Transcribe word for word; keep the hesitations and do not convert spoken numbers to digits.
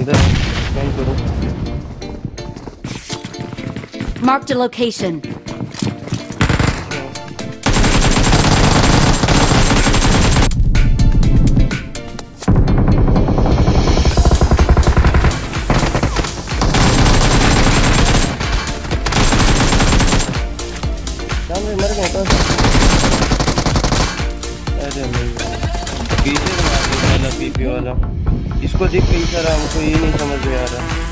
इधर स्कैन करो। Marked a location. सामने मर गए तो अरे नहीं पीछे मार वाला पीपी वाला इसको देख के सर हमको ये नहीं समझ में आ रहा।